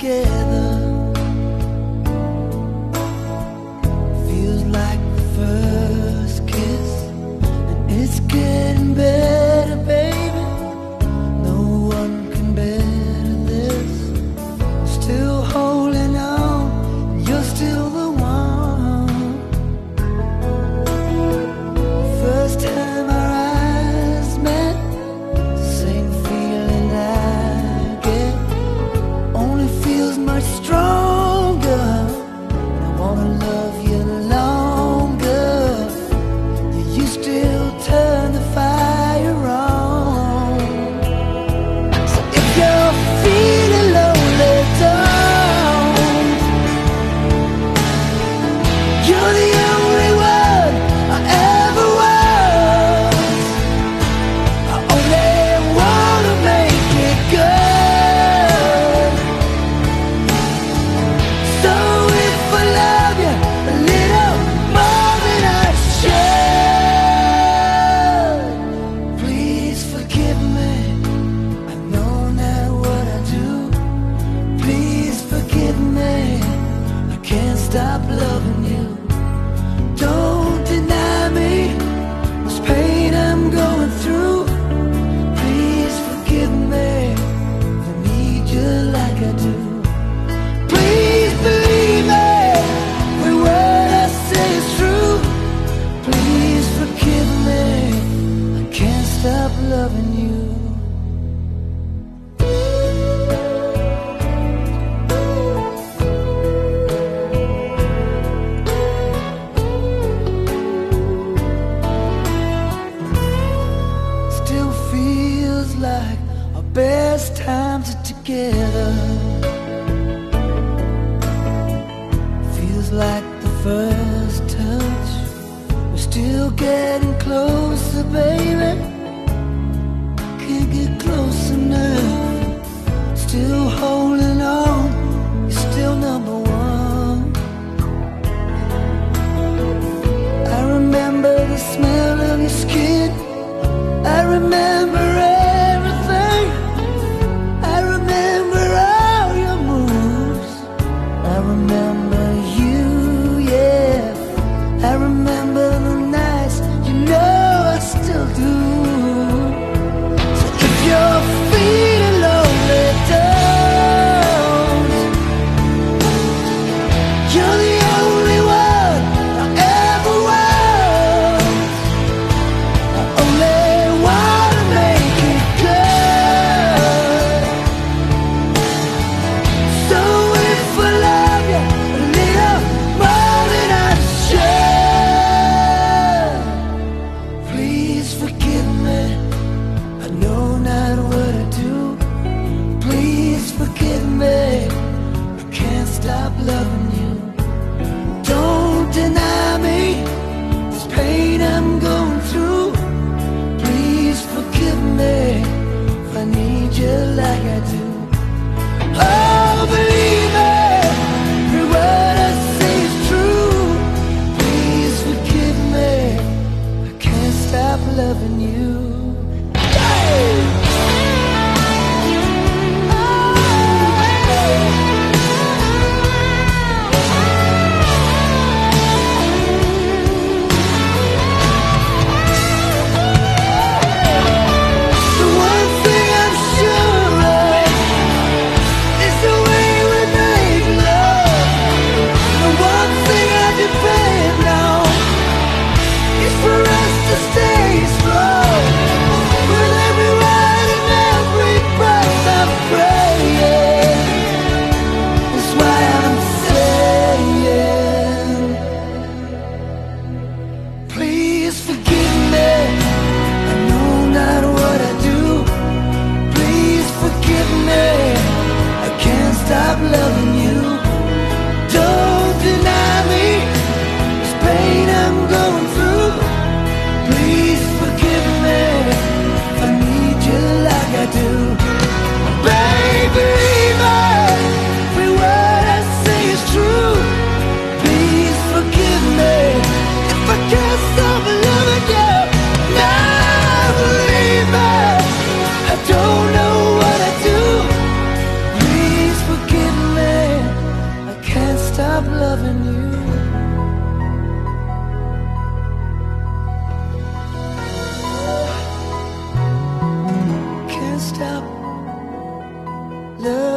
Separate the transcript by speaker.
Speaker 1: together. Feels like the first kiss, and it's getting better, baby. No one can better this. I'm still holding on, and you're still the one. First time our eyes met, same feeling I get, only feels much stronger. And I wanna love you longer. You still turn the fire on. So if you're feeling lonely, don't. You're the only one I ever was. I only wanna make it good. So if I love you a little more than I should, please forgive me. I know not what I do. Please forgive me. I can't stop loving you. Don't deny me this pain I'm going through. Please forgive me. I need you like I do. Please believe me when what I say is true. Please forgive me. I can't stop loving you. Still feels like our best times are together. Feels like the first touch. We're still getting closer, baby. Can't get close enough. Still holding on. You're still number one. I remember the smell of your skin. I remember everything. I remember all your moves. I remember you, yeah. I remember the nights, you know I still do. So if you're feeling lonely, don't. You're the only one I ever was. I only wanna make love.